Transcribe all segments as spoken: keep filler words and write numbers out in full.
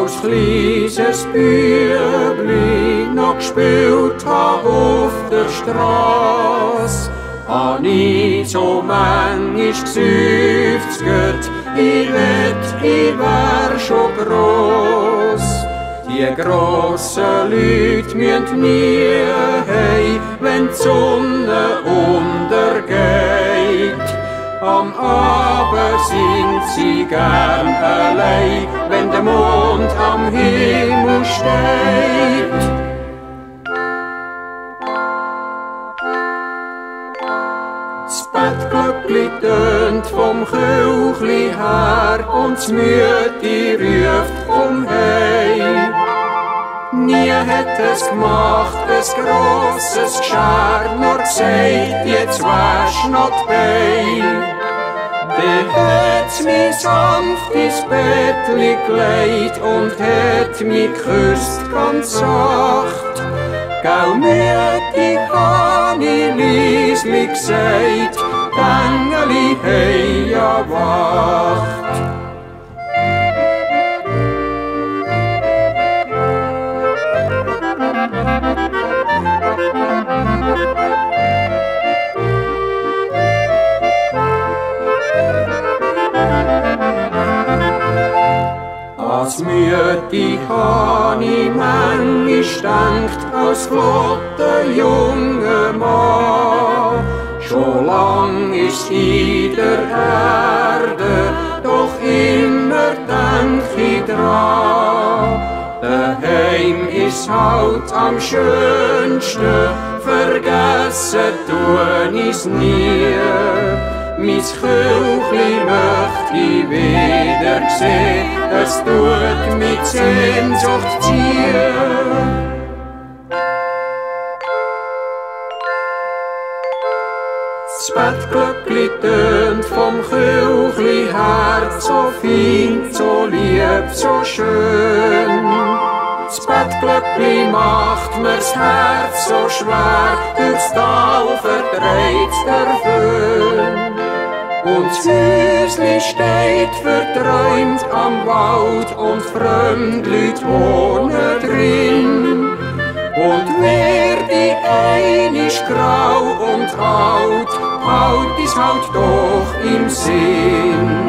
als kleines Bübli noch gespielt hab auf der Straße, han ich so manchmal geseufzt, ich wett, ich wär schon gross. Die grossen Leute müssen nie heim, wenn die Sonne untergeht. Am Abend sind sie gern allein, wenn der Mond am Himmel steht. Das Bettglöckli tönt vom Küchli her und das Mütti ruft um Heim. Nie hat es gemacht, ein grosses Geschär, nur gesagt, jetzt wär's noch dabei. Dann hat's mich sanft ins Bettli gelegt und hat mich geküsst ganz sacht. Gau Mütti, han ich leisli gesagt, Engeli hei ja wacht. Als Mütti han ich manchmal gedacht, als flotter junger Mann. Schon lang ist in der Erde, doch immer denk ich dran. Daheim ist halt am schönsten, vergessen tun ich's nie. Mein Küchli möcht ich wieder sehen, es tut mit Sehnsucht ziehen. Das Bettglöckli tönt vom Küchli her, so fein, so lieb, so schön. Das Bettglöckli macht mir's Herz so schwer, durchs Tal verdreht's der Föhn. Und das Häusli steht verträumt am Wald und Fremdleut wohnen drin. Und wer die einisch grau und alt, halt is halt doch im Sinn.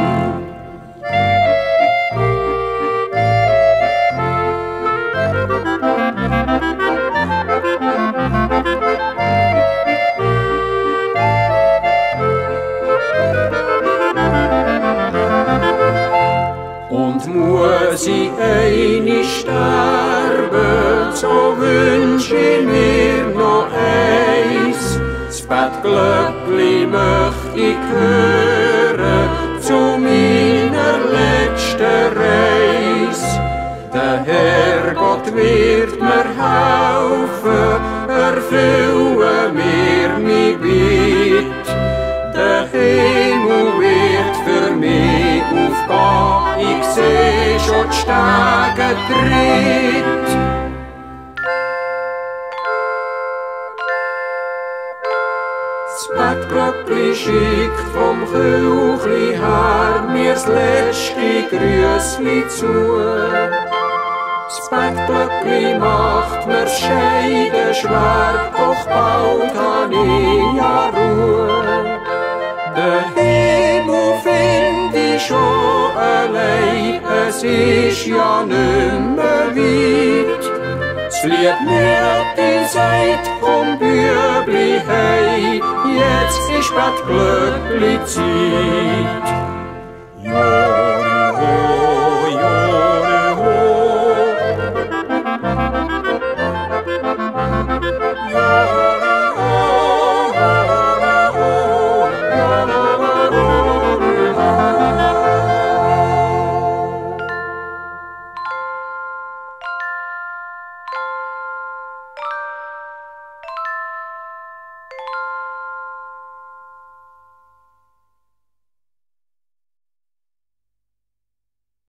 Und muss ich einig sterben, so wünsch ich mir noch eins. Das Bettglöckli möcht ich hören zu meiner letzten Reis. Der Herrgott wird mir helfen, erfülle mir mein Bitt. Der Himmel wird für mich aufgehen, ich seh schon die Stege tritt. Das Bettglöckli schickt vom Küchli her mir's letzte Grüßli zu. Das Bettglöckli macht mir Scheide schwer, doch bald han ich ja Ruhe. Der Himmel find ich schon allein, es ist ja nimmer weit. Das Lied Mütti sagt, komm Bübli hei, jetzt ist Bettglöckli Zeit. Ja.